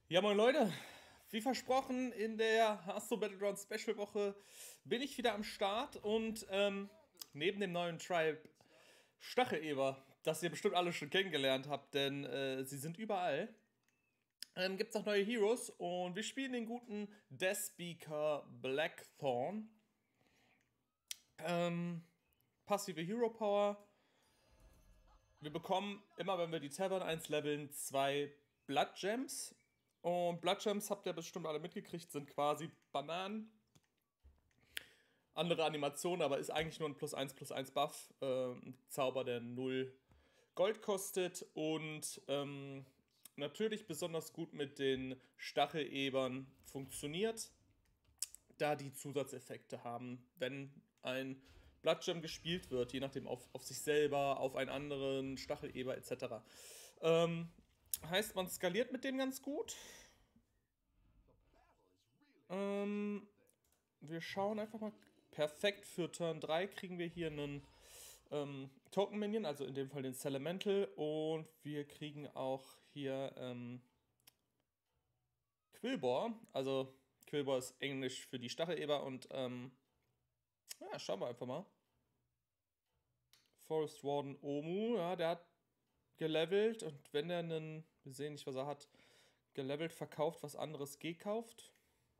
Ja, moin Leute, wie versprochen, in der Astro Battleground Special Woche bin ich wieder am Start und neben dem neuen Tribe Stacheleber, das ihr bestimmt alle schon kennengelernt habt, denn sie sind überall, gibt es auch neue Heroes und wir spielen den guten Deathspeaker Blackthorn. Ähm, Passive Hero Power. Wir bekommen immer, wenn wir die Tavern 1 leveln, 2 Blood Gems. Und Blood Gems, habt ihr bestimmt alle mitgekriegt, sind quasi Bananen. Andere Animation, aber ist eigentlich nur ein +1/+1 Buff. Ein Zauber, der 0 Gold kostet. Und natürlich besonders gut mit den Stachelebern funktioniert, da die Zusatzeffekte haben, wenn ein Blood Gem gespielt wird, je nachdem auf sich selber, auf einen anderen Stacheleber etc. Heißt, man skaliert mit dem ganz gut. Ähm, Wir schauen einfach mal. Perfekt für Turn 3 kriegen wir hier einen Token Minion, also in dem Fall den Elemental. Und wir kriegen auch hier Quillbore. Also Quillbore ist Englisch für die Stacheleber. Und ja, schauen wir einfach mal. Forest Warden Omu, ja, der hat gelevelt. Und wenn er einen, wir sehen nicht, was er hat, gelevelt verkauft, was anderes gekauft.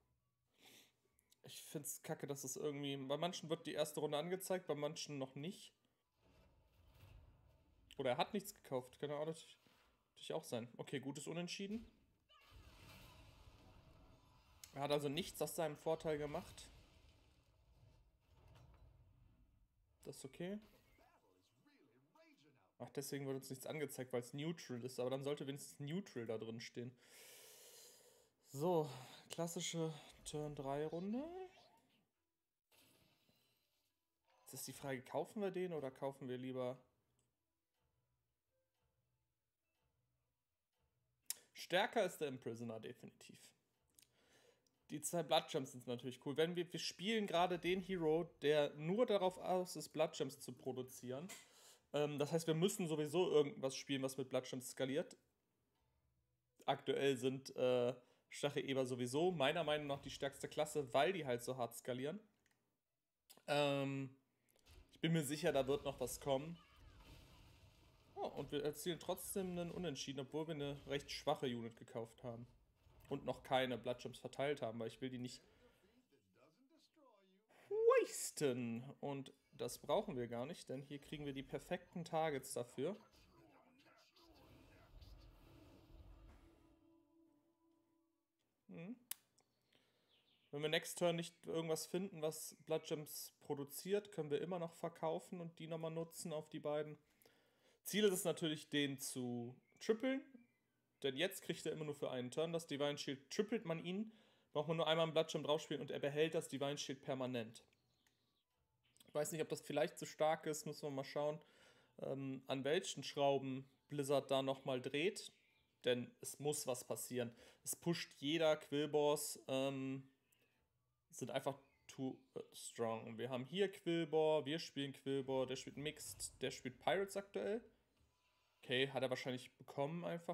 Ich finde es kacke, dass es irgendwie. Bei manchen wird die erste Runde angezeigt, bei manchen noch nicht. Oder er hat nichts gekauft. Kann ja auch natürlich auch sein. Okay, gutes Unentschieden. Er hat also nichts aus seinem Vorteil gemacht. Das ist okay. Ach, deswegen wird uns nichts angezeigt, weil es neutral ist. Aber dann sollte wenigstens neutral da drin stehen. So, klassische Turn 3 Runde. Jetzt ist die Frage, kaufen wir den oder kaufen wir lieber... Stärker ist der Imprisoner definitiv. Die 2 Blood Gems sind natürlich cool. Wenn wir spielen gerade den Hero, der nur darauf aus ist, Blood Gems zu produzieren. Das heißt, wir müssen sowieso irgendwas spielen, was mit Blood Gems skaliert. Aktuell sind Stacheleber sowieso meiner Meinung nach die stärkste Klasse, weil die halt so hart skalieren. Ich bin mir sicher, da wird noch was kommen. Oh, und wir erzielen trotzdem einen Unentschieden, obwohl wir eine recht schwache Unit gekauft haben. Und noch keine Blood Gems verteilt haben, weil ich will die nicht wasten. Und das brauchen wir gar nicht, denn hier kriegen wir die perfekten Targets dafür. Wenn wir next turn nicht irgendwas finden, was Blood Gems produziert, können wir immer noch verkaufen und die nochmal nutzen auf die beiden. Ziel ist es natürlich, den zu trippeln. Denn jetzt kriegt er immer nur für einen Turn das Divine Shield. Trippelt man ihn, braucht man nur einmal einen Blood Gem draufspielen und er behält das Divine Shield permanent. Ich weiß nicht, ob das vielleicht zu stark ist, müssen wir mal schauen, an welchen Schrauben Blizzard da nochmal dreht. Denn es muss was passieren. Es pusht jeder Quillboss, sind einfach too strong. Wir haben hier Quillbore, wir spielen Quillbore, der spielt Mixed, der spielt Pirates aktuell. Okay, hat er wahrscheinlich bekommen einfach.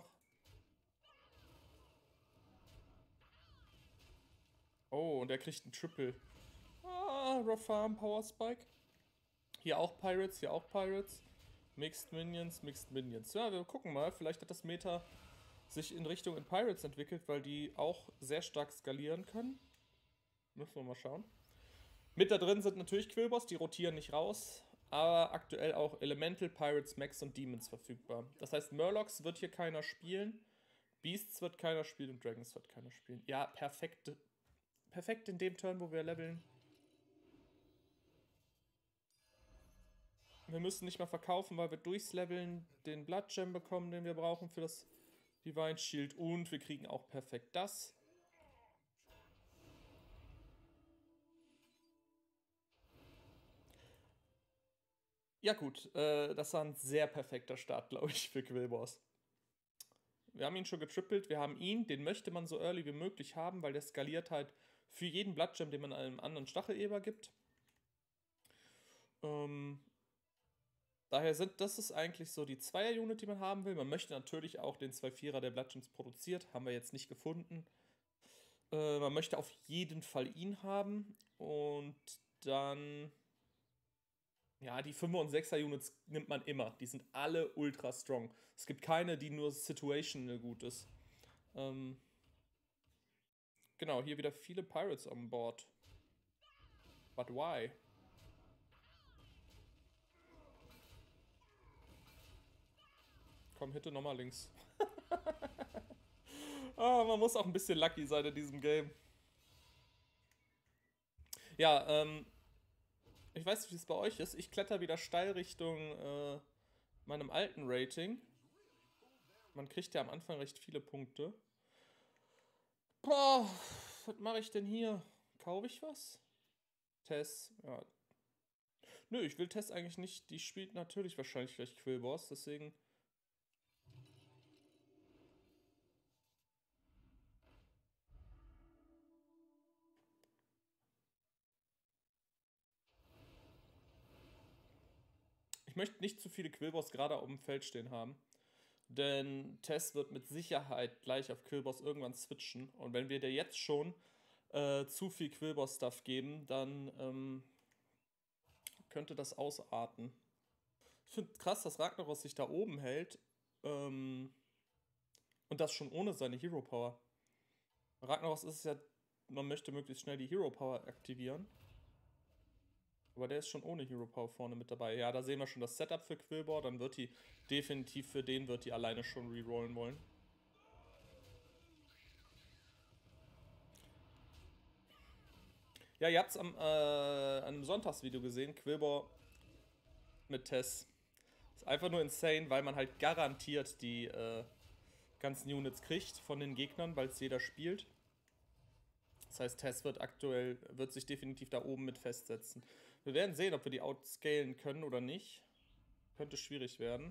Oh, und er kriegt einen Triple. Ah, Rafarm Power Spike. Hier auch Pirates, hier auch Pirates. Mixed Minions, Mixed Minions. Ja, wir gucken mal. Vielleicht hat das Meta sich in Richtung in Pirates entwickelt, weil die auch sehr stark skalieren können. Müssen wir mal schauen. Mit da drin sind natürlich Quillboss, die rotieren nicht raus. Aber aktuell auch Elemental, Pirates, Max und Demons verfügbar. Das heißt, Murlocs wird hier keiner spielen. Beasts wird keiner spielen und Dragons wird keiner spielen. Ja, perfekt. Perfekt in dem Turn, wo wir leveln. Wir müssen nicht mehr verkaufen, weil wir durchs Leveln den Blood Gem bekommen, den wir brauchen für das Divine Shield. Und wir kriegen auch perfekt das. Ja gut, das war ein sehr perfekter Start, glaube ich, für Quillboss. Wir haben ihn schon getrippelt, wir haben ihn, den möchte man so early wie möglich haben, weil der skaliert halt für jeden Blood Gem, den man einem anderen Stacheleber gibt. Daher das ist eigentlich so die Zweier-Unit, die man haben will. Man möchte natürlich auch den 2-4er, der Bludgeons produziert. Haben wir jetzt nicht gefunden. Man möchte auf jeden Fall ihn haben. Und dann... Ja, die 5er und 6er Units nimmt man immer. Die sind alle ultra strong. Es gibt keine, die nur situational gut ist. Genau, hier wieder viele Pirates an Bord. But why? Komm, hitte nochmal links. Man muss auch ein bisschen lucky sein in diesem Game. Ja, ich weiß nicht, wie es bei euch ist. Ich kletter wieder steil Richtung meinem alten Rating. Man kriegt ja am Anfang recht viele Punkte. Boah, was mache ich denn hier? Kaufe ich was? Tess, ja. Nö, ich will Tess eigentlich nicht. Die spielt natürlich wahrscheinlich gleich Quillboss, deswegen... Ich möchte nicht zu viele Quillboss gerade auf dem Feld stehen haben. Denn Tess wird mit Sicherheit gleich auf Quillboss irgendwann switchen. Und wenn wir dir jetzt schon zu viel Quillboss-Stuff geben, dann könnte das ausarten. Ich finde krass, dass Ragnaros sich da oben hält. Und das schon ohne seine Hero Power. Ragnaros ist es ja, man möchte möglichst schnell die Hero Power aktivieren. Aber der ist schon ohne Hero Power vorne mit dabei. Ja, da sehen wir schon das Setup für Quillbore. Dann wird die definitiv für den wird die alleine schon rerollen wollen. Ja, ihr habt es an einem Sonntagsvideo gesehen. Quillbore mit Tess. Ist einfach nur insane, weil man halt garantiert die ganzen Units kriegt von den Gegnern, weil es jeder spielt. Das heißt, Tess wird sich definitiv da oben mit festsetzen. Wir werden sehen, ob wir die outscalen können oder nicht. Könnte schwierig werden.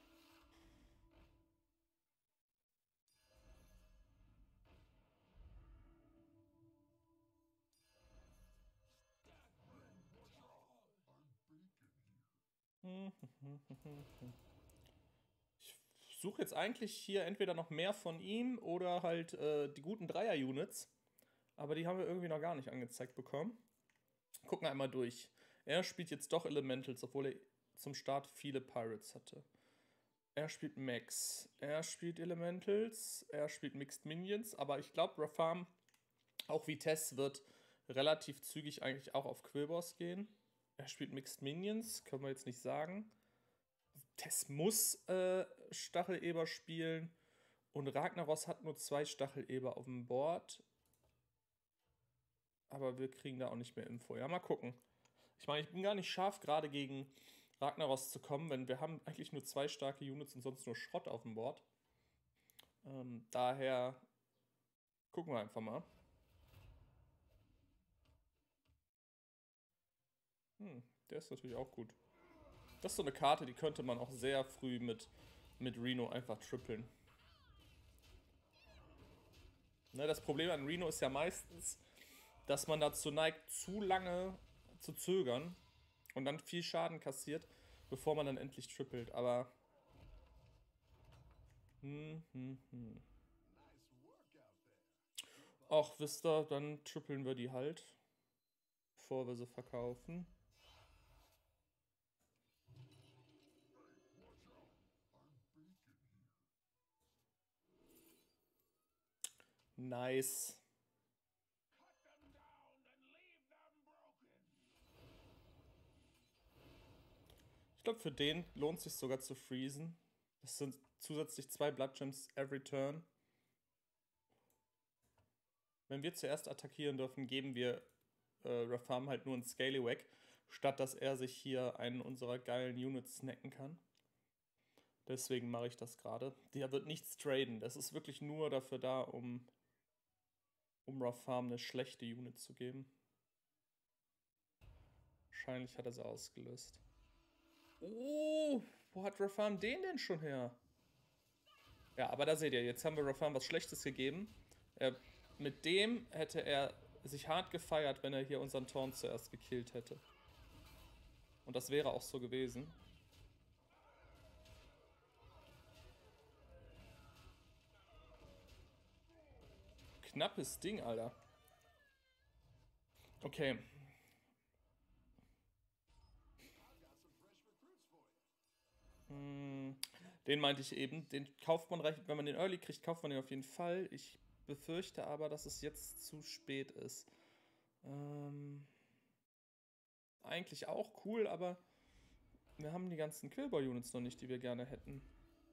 Ich suche jetzt eigentlich hier entweder noch mehr von ihm oder halt die guten Dreier-Units. Aber die haben wir irgendwie noch gar nicht angezeigt bekommen. Gucken wir einmal durch. Er spielt jetzt doch Elementals, obwohl er zum Start viele Pirates hatte. Er spielt Max. Er spielt Elementals. Er spielt Mixed Minions. Aber ich glaube, Rafam, auch wie Tess, wird relativ zügig eigentlich auch auf Quillboss gehen. Er spielt Mixed Minions, können wir jetzt nicht sagen. Tess muss Stacheleber spielen. Und Ragnaros hat nur 2 Stacheleber auf dem Board. Aber wir kriegen da auch nicht mehr Info. Ja, mal gucken. Ich meine, ich bin gar nicht scharf, gerade gegen Ragnaros zu kommen, wenn wir haben eigentlich nur 2 starke Units und sonst nur Schrott auf dem Board. Daher gucken wir einfach mal. Der ist natürlich auch gut. Das ist so eine Karte, die könnte man auch sehr früh mit Reno einfach trippeln. Ne, das Problem an Reno ist ja meistens, dass man dazu neigt, zu lange zu zögern und dann viel Schaden kassiert, bevor man dann endlich trippelt. Aber... Ach, wisst ihr, dann trippeln wir die halt, bevor wir sie verkaufen. Nice. Ich glaube, für den lohnt es sich sogar zu freezen. Das sind zusätzlich 2 Blood Gems every turn. Wenn wir zuerst attackieren dürfen, geben wir Rafam halt nur einen Scalywag, statt dass er sich hier einen unserer geilen Units snacken kann. Deswegen mache ich das gerade. Der wird nichts traden. Das ist wirklich nur dafür da, um Rafam eine schlechte Unit zu geben. Wahrscheinlich hat er sie ausgelöst. Oh, wo hat Rafam den denn schon her? Ja, aber da seht ihr, jetzt haben wir Rafam was Schlechtes gegeben. Mit dem hätte er sich hart gefeiert, wenn er hier unseren Taunt zuerst gekillt hätte. Und das wäre auch so gewesen. Knappes Ding, Alter. Okay. Den meinte ich eben. Den kauft man, wenn man den Early kriegt, kauft man den auf jeden Fall. Ich befürchte aber, dass es jetzt zu spät ist. Eigentlich auch cool, aber wir haben die ganzen Quillboy-Units noch nicht, die wir gerne hätten.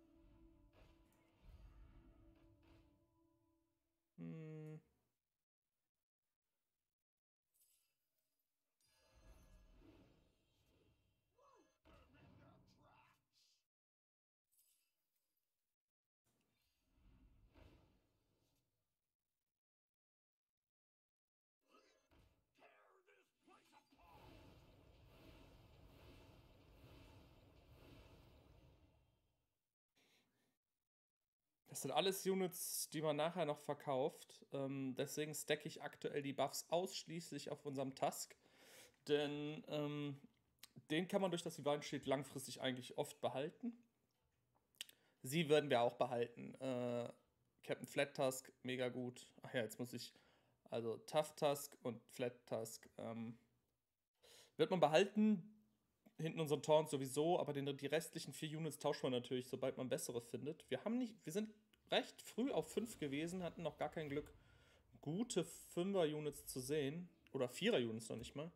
Das sind alles Units, die man nachher noch verkauft. Deswegen stacke ich aktuell die Buffs ausschließlich auf unserem Tusk. Denn den kann man durch das Divine Shield langfristig eigentlich oft behalten. Sie würden wir auch behalten. Captain Flat Tusk, mega gut. Ach ja, jetzt muss ich. Also Tough Tusk und Flat Tusk wird man behalten. Hinten unseren Taunt sowieso, aber die restlichen 4 Units tauscht man natürlich, sobald man bessere findet. Wir sind recht früh auf 5 gewesen, hatten noch gar kein Glück, gute 5er-Units zu sehen. Oder 4er-Units noch nicht mal.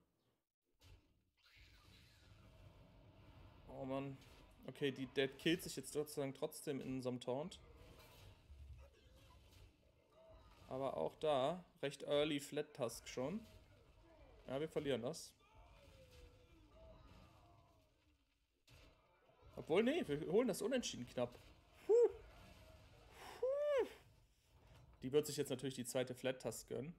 Oh Mann. Okay, der killt sich jetzt sozusagen trotzdem in unserem Taunt. Aber auch da, recht early Flat Tusk schon. Ja, wir verlieren das. Obwohl, nee, wir holen das unentschieden knapp. Die wird sich jetzt natürlich die zweite Flat Tusk gönnen.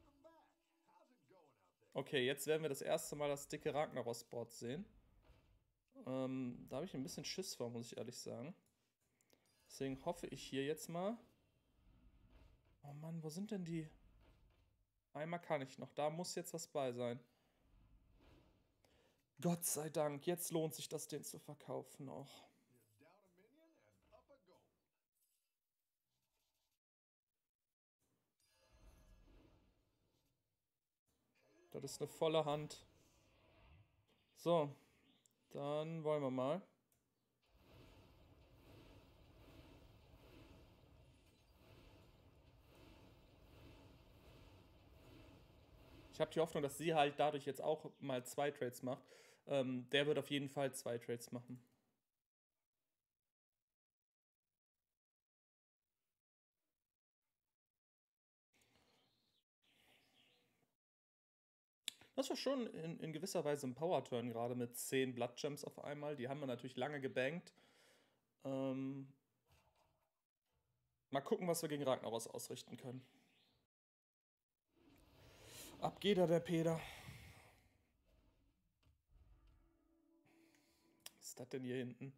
Okay, jetzt werden wir das erste Mal das dicke Ragnaros-Board sehen. Da habe ich ein bisschen Schiss vor, muss ich ehrlich sagen. Deswegen hoffe ich hier jetzt mal. Oh Mann, wo sind denn die? Einmal kann ich noch. Da muss jetzt was bei sein. Gott sei Dank, jetzt lohnt sich das, den zu verkaufen auch. Das ist eine volle Hand. So, dann wollen wir mal. Ich habe die Hoffnung, dass sie halt dadurch jetzt auch mal 2 Trades macht. Der wird auf jeden Fall 2 Trades machen. Das war schon in gewisser Weise ein Power-Turn, gerade mit 10 Blood Gems auf einmal. Die haben wir natürlich lange gebankt. Mal gucken, was wir gegen Ragnaros ausrichten können. Ab geht er, der Peter. Was ist das denn hier hinten?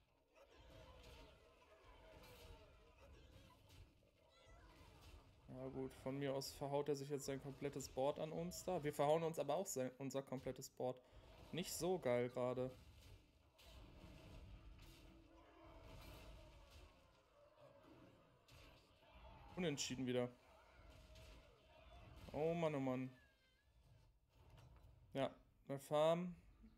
Ja gut, von mir aus verhaut er sich jetzt sein komplettes Board an uns da. Wir verhauen uns aber auch unser komplettes Board. Nicht so geil gerade. Unentschieden wieder. Oh Mann, oh Mann. Ja, eine Farm.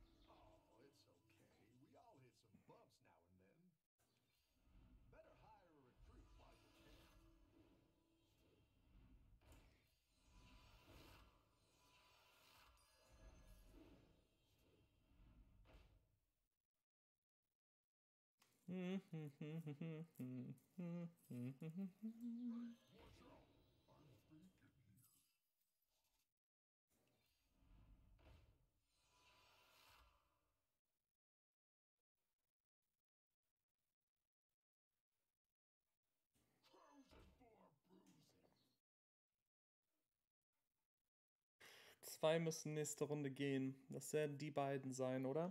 Zwei müssen nächste Runde gehen. Das werden die beiden sein, oder?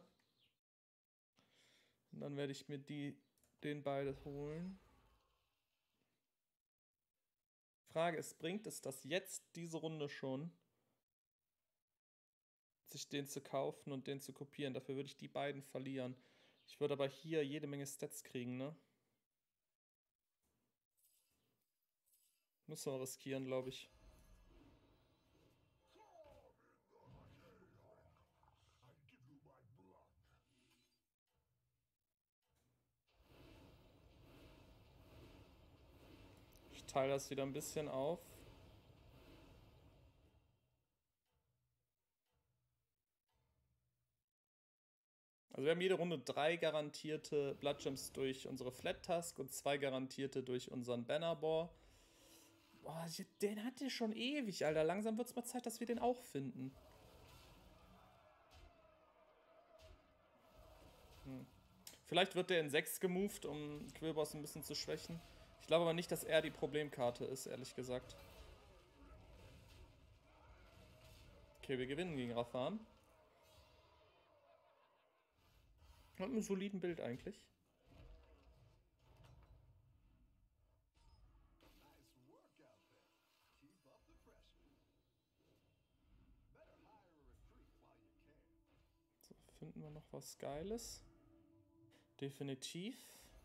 Und dann werde ich mir den beide holen. Frage ist, bringt es das jetzt diese Runde schon, sich den zu kaufen und den zu kopieren? Dafür würde ich die beiden verlieren. Ich würde aber hier jede Menge Stats kriegen, ne? Müssen wir riskieren, glaube ich. Ich teile das wieder ein bisschen auf. Also wir haben jede Runde 3 garantierte Blood Gems durch unsere Flat Tusk und 2 garantierte durch unseren Bannerboar. Boah, den hat der schon ewig, Alter. Langsam wird es mal Zeit, dass wir den auch finden. Vielleicht wird der in 6 gemoved, um Quillboss ein bisschen zu schwächen. Ich glaube aber nicht, dass er die Problemkarte ist, ehrlich gesagt. Okay, wir gewinnen gegen Rathan. Mit einem soliden Bild eigentlich. So, finden wir noch was Geiles? Definitiv.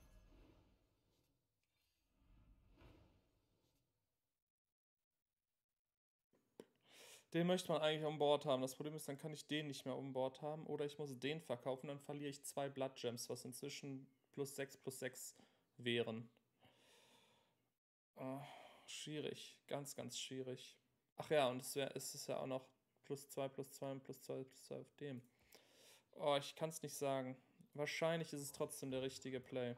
Den möchte man eigentlich on Board haben. Das Problem ist, dann kann ich den nicht mehr on Board haben. Oder ich muss den verkaufen, dann verliere ich 2 Blood Gems, was inzwischen plus 6 wären. Oh, schwierig. Ganz, ganz schwierig. Ach ja, und es ist ja auch noch +2 und +2 auf dem. Oh, ich kann es nicht sagen. Wahrscheinlich ist es trotzdem der richtige Play.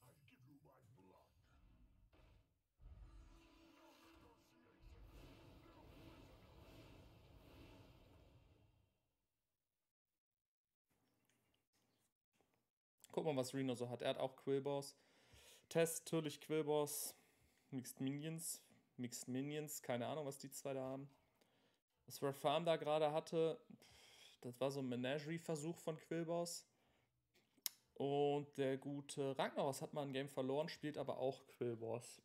Guck mal, was Reno so hat. Er hat auch Quillboss. Test, natürlich Quillboss. Mixed Minions. Keine Ahnung, was die zwei da haben. Was Farm da gerade hatte, das war so ein Menagerie-Versuch von Quillboss. Und der gute Ragnaros hat mal ein Game verloren, spielt aber auch Quillboss.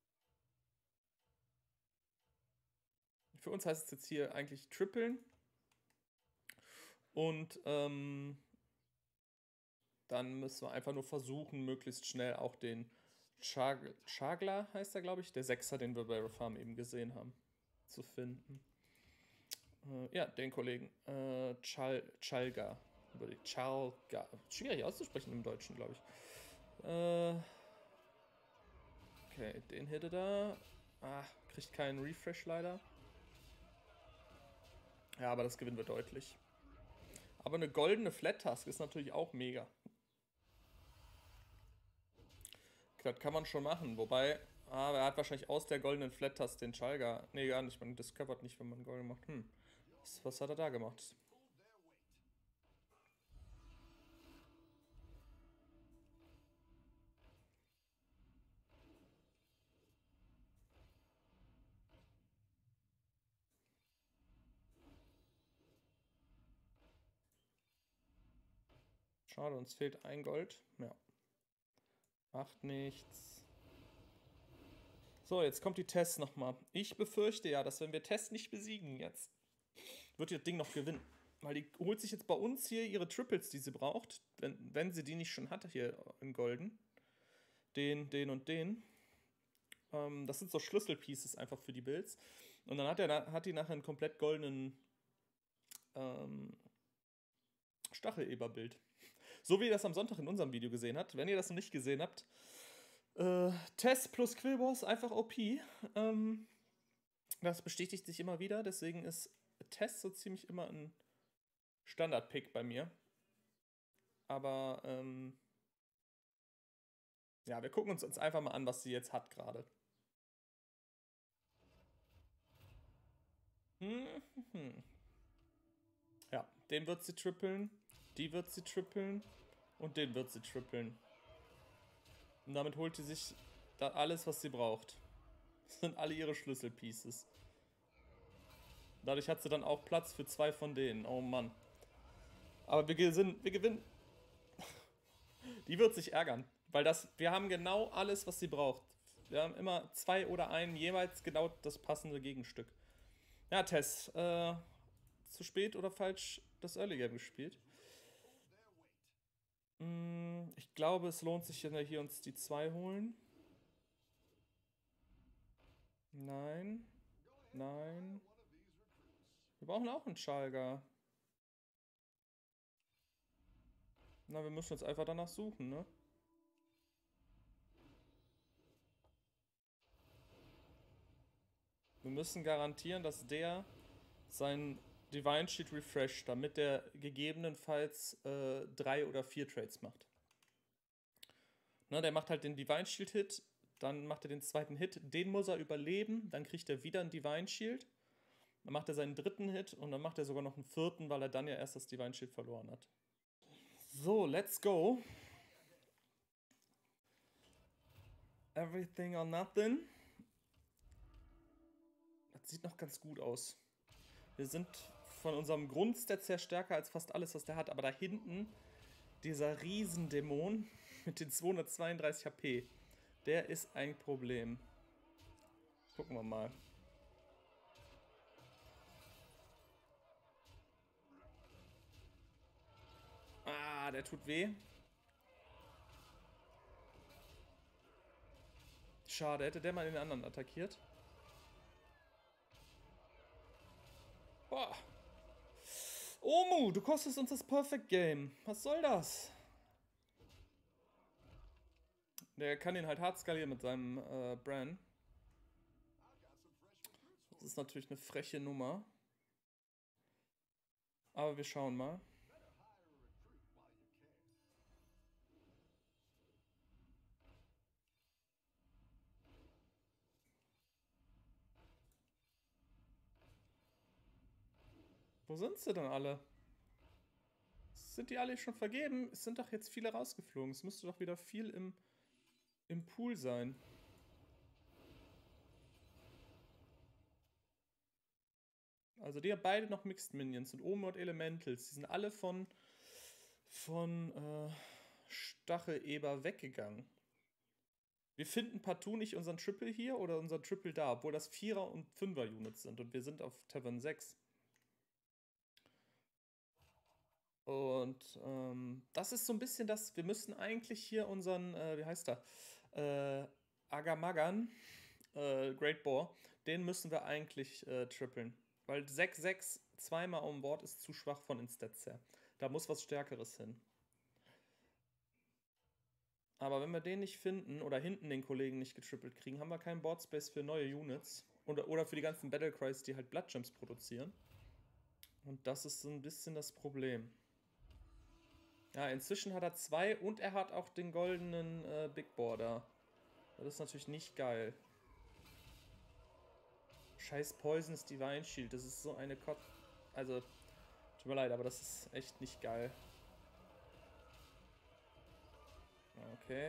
Für uns heißt es jetzt hier eigentlich trippeln. Und dann müssen wir einfach nur versuchen, möglichst schnell auch den Chagla, heißt er, glaube ich, der Sechser, den wir bei Farm eben gesehen haben, zu finden. Ja, den Kollegen. Chalga. Chalga. Schwierig auszusprechen im Deutschen, glaube ich. Okay, den hätte da. Ah, kriegt keinen Refresh leider. Ja, aber das gewinnen wir deutlich. Aber eine goldene Flat Task ist natürlich auch mega. Das kann man schon machen. Wobei, er hat wahrscheinlich aus der goldenen Flat Task den Chalga. Nee, gar nicht. Man discovert nicht, wenn man golden macht. Was hat er da gemacht? Schade, uns fehlt ein Gold. Ja. Macht nichts. So, jetzt kommt die Test nochmal. Ich befürchte ja, dass wenn wir Test nicht besiegen jetzt, wird ihr Ding noch gewinnen. Weil die holt sich jetzt bei uns hier ihre Triples, die sie braucht, wenn sie die nicht schon hatte hier in Golden. Den und den. Das sind so Schlüsselpieces einfach für die Builds. Und dann hat die nachher einen komplett goldenen Stacheleber-Bild. So wie ihr das am Sonntag in unserem Video gesehen habt. Wenn ihr das noch nicht gesehen habt, Test plus Quillboss einfach OP. Das bestätigt sich immer wieder. Deswegen ist Test so ziemlich immer ein Standard-Pick bei mir. Aber ja, wir gucken uns einfach mal an, was sie jetzt hat gerade. Ja, den wird sie trippeln, die wird sie trippeln und den wird sie trippeln. Und damit holt sie sich da alles, was sie braucht. Das sind alle ihre Schlüsselpieces. Dadurch hat sie dann auch Platz für 2 von denen. Oh Mann. Aber wir gewinnen. Die wird sich ärgern. Weil wir haben genau alles, was sie braucht. Wir haben immer 2 oder einen, jeweils genau das passende Gegenstück. Ja, Tess, zu spät oder falsch das Early Game gespielt? Ich glaube, es lohnt sich, wenn wir hier uns die 2 holen. Nein. Nein. Wir brauchen auch einen Schalger. Na, wir müssen jetzt einfach danach suchen, ne? Wir müssen garantieren, dass der sein Divine Shield refresht, damit der gegebenenfalls 3 oder 4 Trades macht. Ne, der macht halt den Divine Shield Hit, dann macht er den zweiten Hit, den muss er überleben, dann kriegt er wieder einen Divine Shield, dann macht er seinen dritten Hit und dann macht er sogar noch einen vierten, weil er dann ja erst das Divine Shield verloren hat. So, let's go. Everything or nothing. Das sieht noch ganz gut aus. Wir sind von unserem Grundstat sehr stärker als fast alles, was der hat, aber da hinten dieser Riesendämon mit den 232 HP, der ist ein Problem. Gucken wir mal. Ah, der tut weh. Schade, hätte der mal den anderen attackiert. Boah. Omu, du kostest uns das Perfect Game. Was soll das? Der kann ihn halt hart skalieren mit seinem Bran. Das ist natürlich eine freche Nummer. Aber wir schauen mal. Wo sind sie denn alle? Sind die alle schon vergeben? Es sind doch jetzt viele rausgeflogen. Es müsste doch wieder viel im Pool sein. Also die haben beide noch Mixed Minions und Omo und Elementals. Die sind alle von Stacheleber weggegangen. Wir finden partout nicht unseren Triple hier oder unseren Triple da, obwohl das 4er und 5er Units sind und wir sind auf Tavern 6. Und das ist so ein bisschen das, wir müssen eigentlich hier unseren, wie heißt er? Agamagan, Great Boar, den müssen wir eigentlich trippeln. Weil 6-6 zweimal on board ist zu schwach von den Stats her. Da muss was Stärkeres hin. Aber wenn wir den nicht finden oder hinten den Kollegen nicht getrippelt kriegen, haben wir keinen Boardspace für neue Units. Oder für die ganzen Battlecries, die halt Blood Gems produzieren. Und das ist so ein bisschen das Problem. Ja, inzwischen hat er 2 und er hat auch den goldenen Big Border. Das ist natürlich nicht geil. Scheiß Poisonous Divine Shield, das ist so eine Also, tut mir leid, aber das ist echt nicht geil. Okay.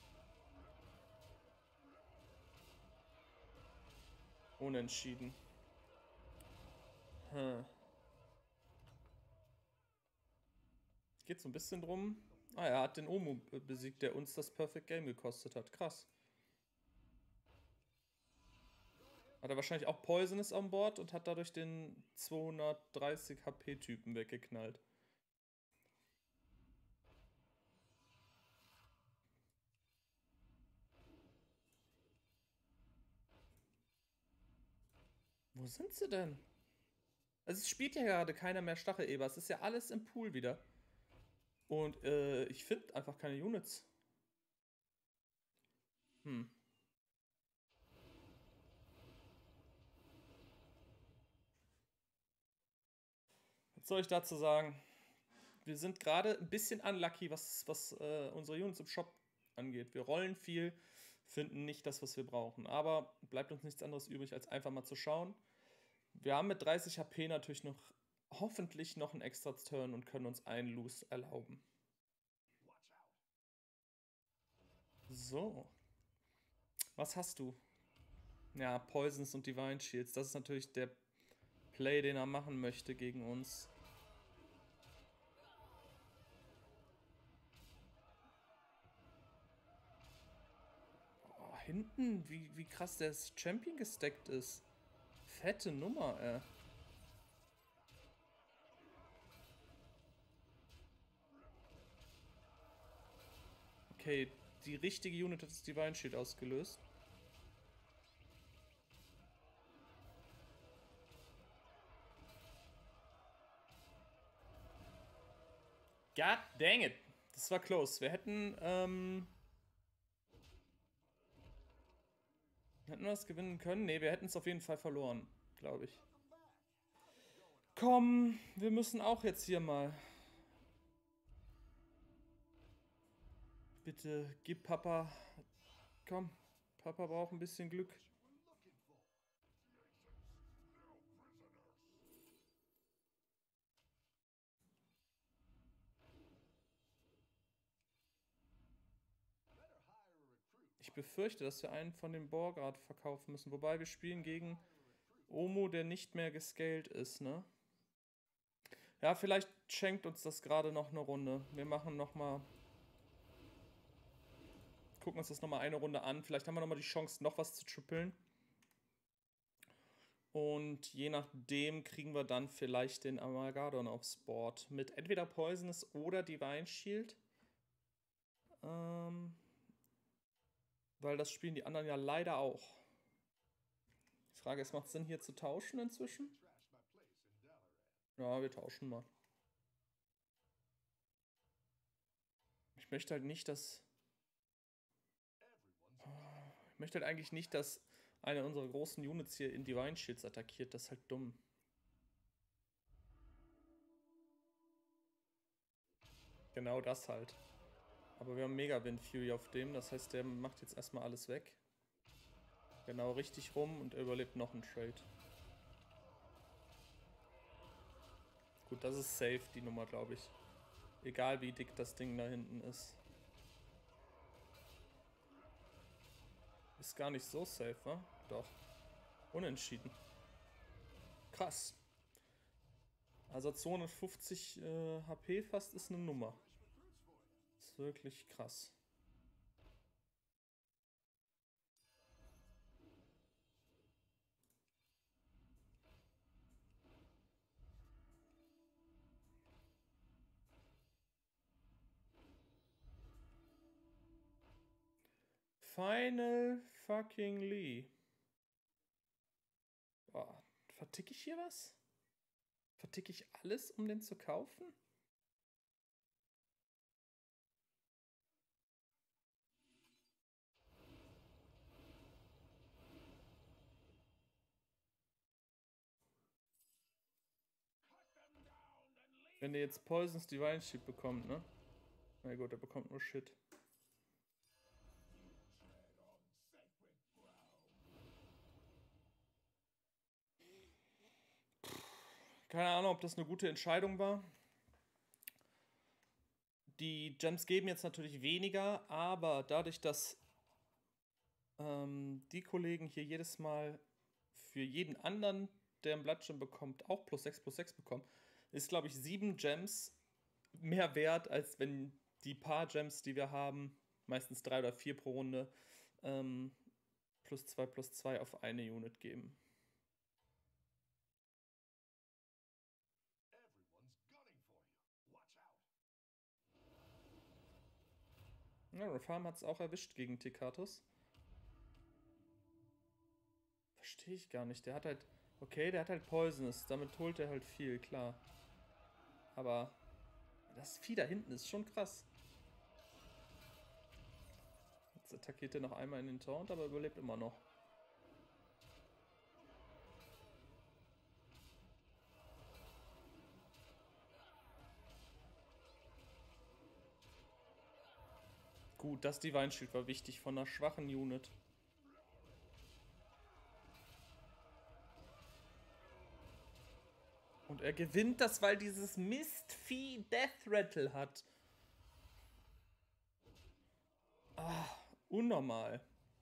Unentschieden. Hm. Geht so ein bisschen drum. Ah, er hat den Omu besiegt, der uns das Perfect Game gekostet hat. Krass. Hat er wahrscheinlich auch Poisonous an Bord und hat dadurch den 230 HP-Typen weggeknallt. Wo sind sie denn? Also es spielt ja gerade keiner mehr Stacheleber. Es ist ja alles im Pool wieder. Und ich finde einfach keine Units. Hm. Was soll ich dazu sagen? Wir sind gerade ein bisschen unlucky, was unsere Units im Shop angeht. Wir rollen viel, finden nicht das, was wir brauchen. Aber bleibt uns nichts anderes übrig, als einfach mal zu schauen. Wir haben mit 30 HP natürlich noch hoffentlich noch einen extra Turn und können uns einen Loose erlauben. So. Was hast du? Ja, Poisons und Divine Shields. Das ist natürlich der Play, den er machen möchte gegen uns. Oh, hinten, wie krass der Champion gestackt ist. Fette Nummer, ey. Okay, die richtige Unit hat das Divine Shield ausgelöst. God dang it. Das war close. Wir hätten, hätten wir das gewinnen können? Ne, wir hätten es auf jeden Fall verloren, glaube ich. Komm, wir müssen auch jetzt hier mal. Bitte, gib Papa. Komm, Papa braucht ein bisschen Glück. Ich befürchte, dass wir einen von den Borgard verkaufen müssen. Wobei wir spielen gegen Omo, der nicht mehr gescaled ist, ne? Ja, vielleicht schenkt uns das gerade noch eine Runde. Wir machen nochmal. Gucken uns das nochmal eine Runde an. Vielleicht haben wir nochmal die Chance, noch was zu trippeln. Und je nachdem kriegen wir dann vielleicht den Amalgadon aufs Board. Mit entweder Poisonous oder Divine Shield. Weil das spielen die anderen ja leider auch. Die Frage ist, macht es Sinn hier zu tauschen inzwischen? Ja, wir tauschen mal. Ich möchte halt nicht, dass... Ich möchte halt eigentlich nicht, dass eine unserer großen Units hier in Divine Shields attackiert. Das ist halt dumm. Genau das halt. Aber wir haben Mega Wind Fury auf dem. Das heißt, der macht jetzt erstmal alles weg. Genau richtig rum und er überlebt noch einen Trade. Gut, das ist safe, die Nummer, glaube ich. Egal wie dick das Ding da hinten ist. Ist gar nicht so safe, wa? Doch. Unentschieden. Krass. Also 250 HP fast ist eine Nummer. Ist wirklich krass. Final fucking Lee. Boah, verticke ich hier was? Verticke ich alles, um den zu kaufen? Wenn der jetzt Poisons Divine Shield bekommt, ne? Na gut, er bekommt nur Shit. Keine Ahnung, ob das eine gute Entscheidung war. Die Gems geben jetzt natürlich weniger, aber dadurch, dass die Kollegen hier jedes Mal für jeden anderen, der einen Bloodgem bekommt, auch +6/+6 bekommen, ist, glaube ich, 7 Gems mehr wert, als wenn die paar Gems, die wir haben, meistens 3 oder 4 pro Runde, +2/+2 auf eine Unit geben. Ja, Reform hat es auch erwischt gegen Tikatus. Verstehe ich gar nicht. Der hat halt. Okay, der hat halt Poisonous. Damit holt er halt viel, klar. Aber das Vieh da hinten ist schon krass. Jetzt attackiert er noch einmal in den Taunt, aber überlebt immer noch. Gut, das Divine Shield war wichtig von einer schwachen Unit. Und er gewinnt das, weil dieses Mistvieh Death Rattle hat. Ah, unnormal.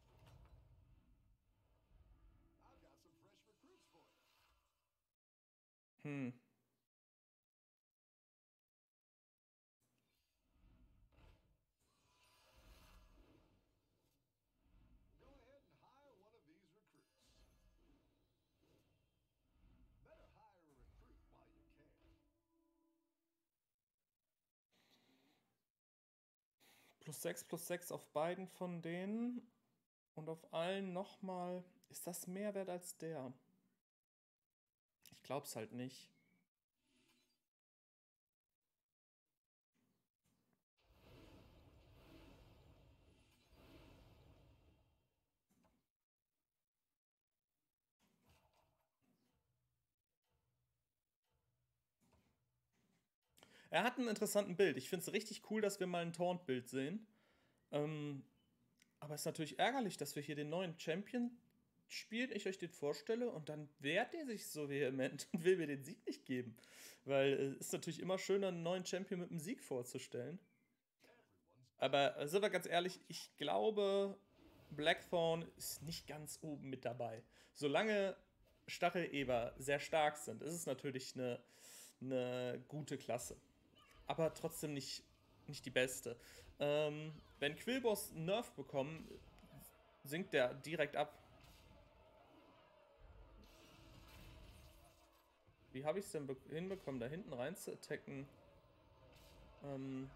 Hm. +6/+6 auf beiden von denen. Und auf allen nochmal. Ist das mehr wert als der? Ich glaub's halt nicht. Er hat einen interessanten Bild. Ich finde es richtig cool, dass wir mal ein Taunt-Bild sehen. Ähm, aber es ist natürlich ärgerlich, dass wir hier den neuen Champion spielen, ich euch den vorstelle und dann wehrt er sich so vehement und will mir den Sieg nicht geben. Weil es ist natürlich immer schöner, einen neuen Champion mit einem Sieg vorzustellen. Aber sind wir ganz ehrlich, ich glaube, Blackthorn ist nicht ganz oben mit dabei. Solange Stacheleber sehr stark sind, ist es natürlich eine gute Klasse. Aber trotzdem nicht die beste. Wenn Quillboss einen Nerf bekommen, sinkt der direkt ab. Wie habe ich es denn hinbekommen, da hinten rein zu attacken? Ähm,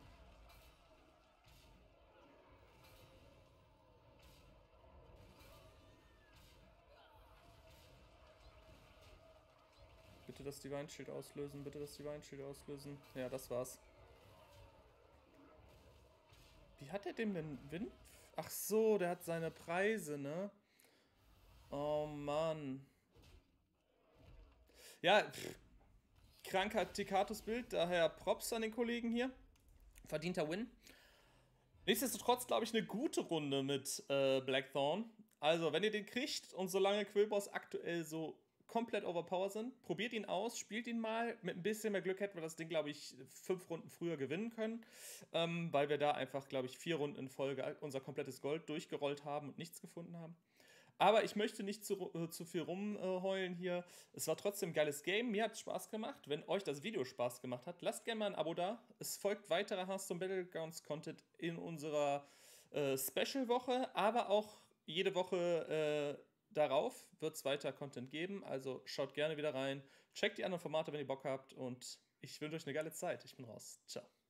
bitte das Divine Shield auslösen, bitte das Divine Shield auslösen. Ja, das war's. Wie hat er dem denn Wind? Ach so, der hat seine Preise, ne? Oh Mann. Ja, kranker Tekatus-Bild, daher Props an den Kollegen hier. Verdienter Win. Nichtsdestotrotz, glaube ich, eine gute Runde mit Blackthorn. Also, wenn ihr den kriegt und solange Quillboss aktuell so komplett overpowered sind, probiert ihn aus, spielt ihn mal. Mit ein bisschen mehr Glück hätten wir das Ding, glaube ich, 5 Runden früher gewinnen können, weil wir da einfach, glaube ich, 4 Runden in Folge unser komplettes Gold durchgerollt haben und nichts gefunden haben. Aber ich möchte nicht zu viel rumheulen hier. Es war trotzdem ein geiles Game. Mir hat es Spaß gemacht. Wenn euch das Video Spaß gemacht hat, lasst gerne mal ein Abo da. Es folgt weiterer Hearthstone Battlegrounds Content in unserer Special-Woche, aber auch jede Woche darauf wird es weiter Content geben. Also schaut gerne wieder rein. Checkt die anderen Formate, wenn ihr Bock habt. Und ich wünsche euch eine geile Zeit. Ich bin raus. Ciao.